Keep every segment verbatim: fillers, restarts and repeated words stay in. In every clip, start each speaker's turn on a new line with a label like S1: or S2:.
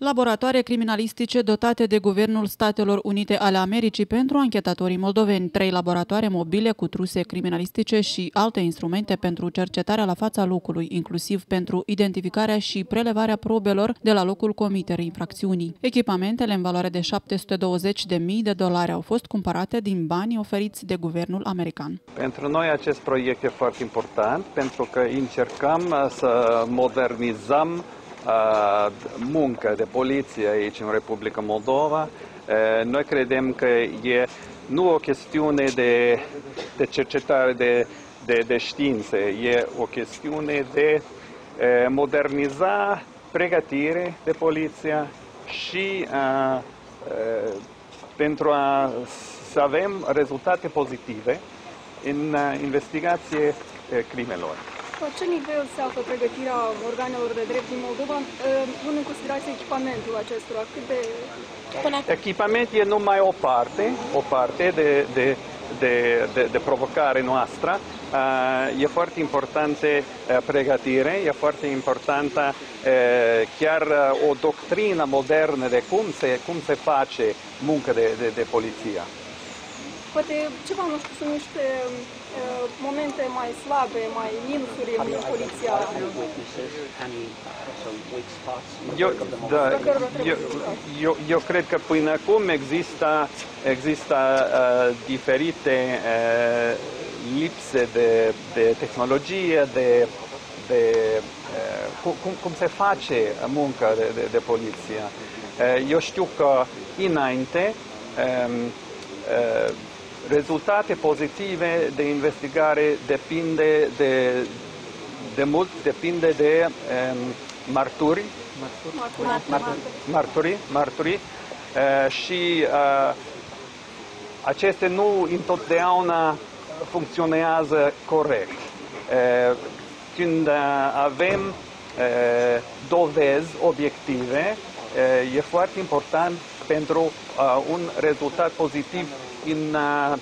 S1: Laboratoare criminalistice dotate de Guvernul Statelor Unite ale Americii pentru anchetatorii moldoveni, trei laboratoare mobile cu truse criminalistice și alte instrumente pentru cercetarea la fața locului, inclusiv pentru identificarea și prelevarea probelor de la locul comiterii infracțiunii. Echipamentele în valoare de șapte sute douăzeci de mii de dolari au fost cumpărate din banii oferiți de guvernul american.
S2: Pentru noi acest proiect e foarte important pentru că încercăm să modernizăm muncă de poliție aici în Republica Moldova. Noi credem că e nu o chestiune de, de cercetare de, de, de științe, e o chestiune de moderniza pregătire de poliție și a, a, pentru a să avem rezultate pozitive în investigație crimelor.
S3: La ce nivel se află pregătirea organelor de drept din Moldova, luând în considerație echipamentul acestora? Cât de...
S2: Echipament e numai o parte, o parte de, de, de, de, de provocare noastră. E foarte importantă pregătire, e foarte importantă chiar o doctrină modernă de cum se, cum se face muncă de, de, de poliție.
S3: Poate ceva, nu știu, sunt niște uh, momente mai slabe, mai minusuri în poliția.
S2: Eu, da, eu, eu, eu cred că până acum există, există uh, diferite uh, lipse de, de tehnologie, de, de uh, cum, cum se face munca de, de, de poliție. Uh, eu știu că înainte um, uh, rezultate pozitive de investigare depinde de, de mult, depinde de um, marturi, marturi, marturi, marturi uh, și uh, aceste nu întotdeauna funcționează corect. Uh, când uh, avem uh, dovezi obiective, uh, e foarte important pentru uh, un rezultat pozitiv în uh,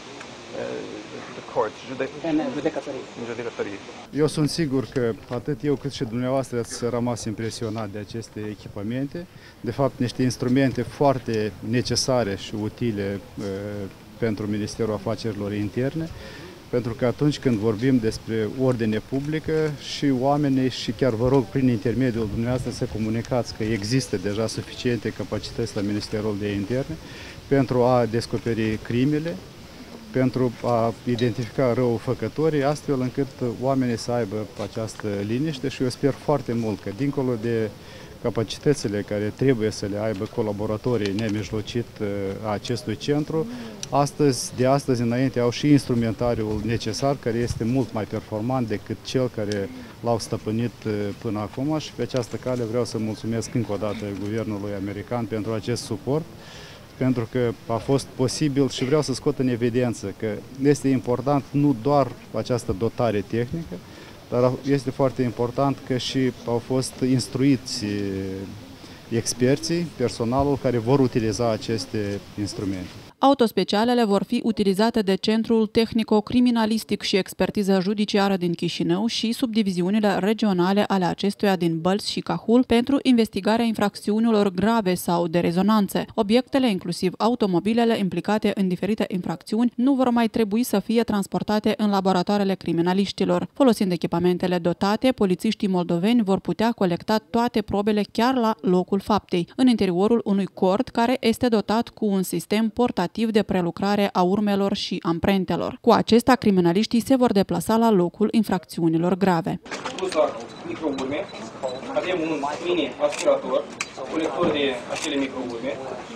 S2: court, în judecătorie.
S4: Eu sunt sigur că atât eu cât și dumneavoastră ați rămas impresionat de aceste echipamente, de fapt niște instrumente foarte necesare și utile uh, pentru Ministerul Afacerilor Interne, pentru că atunci când vorbim despre ordine publică și oamenii, și chiar vă rog prin intermediul dumneavoastră să comunicați că există deja suficiente capacități la Ministerul de Interne pentru a descoperi crimele, pentru a identifica răufăcătorii, astfel încât oamenii să aibă această liniște și eu sper foarte mult că dincolo de capacitățile care trebuie să le aibă colaboratorii nemijlocit a acestui centru, astăzi, de astăzi înainte au și instrumentariul necesar, care este mult mai performant decât cel care l-au stăpânit până acum și pe această cale vreau să mulțumesc încă o dată guvernului american pentru acest suport, pentru că a fost posibil și vreau să scot în evidență că este important nu doar această dotare tehnică, dar este foarte important că și au fost instruiți experții, personalul care vor utiliza aceste instrumente.
S1: Autospecialele vor fi utilizate de Centrul Tehnico-Criminalistic și Expertiză Judiciară din Chișinău și subdiviziunile regionale ale acestuia din Bălți și Cahul pentru investigarea infracțiunilor grave sau de rezonanțe. Obiectele, inclusiv automobilele implicate în diferite infracțiuni, nu vor mai trebui să fie transportate în laboratoarele criminaliștilor. Folosind echipamentele dotate, polițiștii moldoveni vor putea colecta toate probele chiar la locul faptei, în interiorul unui cort care este dotat cu un sistem portativ de prelucrare a urmelor și amprentelor. Cu acesta, criminaliștii se vor deplasa la locul infracțiunilor grave.
S5: Plus la microurme, avem un mini aspirator, colector de acele microurme,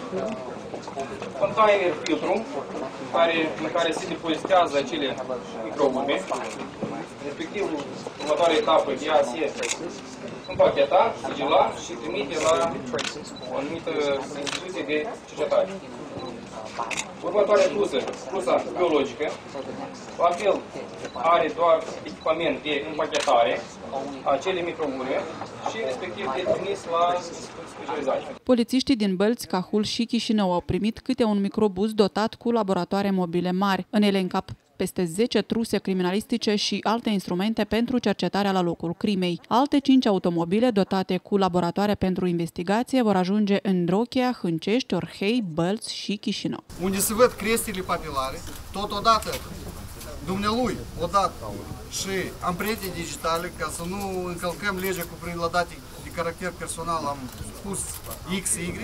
S5: container filtru care, în care se depozitează acele microurme, respectiv următoarea etapă de a se împacheta, sigila și trimite la o anumită instituție de cercetare. Următoarea trusă, trusa biologică, la fel are doar echipament de împachetare a acelei microurme și respectiv de trimis la specializare.
S1: Polițiștii din Bălți, Cahul și Chișinău au primit câte un microbuz dotat cu laboratoare mobile mari. În ele încap peste zece truse criminalistice și alte instrumente pentru cercetarea la locul crimei. Alte cinci automobile dotate cu laboratoare pentru investigație vor ajunge în Rochia, Hâncești, Orhei, Bălți și Chișinău.
S6: Unde se văd crestile papilare, totodată dumnealui, odată și amprente digitale, ca să nu încălcăm legea cu prin la date de caracter personal, am spus X, Y.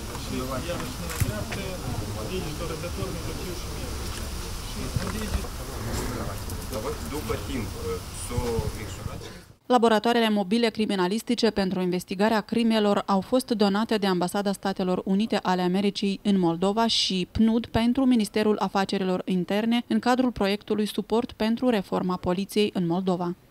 S7: După timp s-o micșorat.
S1: Laboratoarele mobile criminalistice pentru investigarea crimelor au fost donate de Ambasada Statelor Unite ale Americii în Moldova și P N U D pentru Ministerul Afacerilor Interne în cadrul proiectului Suport pentru reforma poliției în Moldova.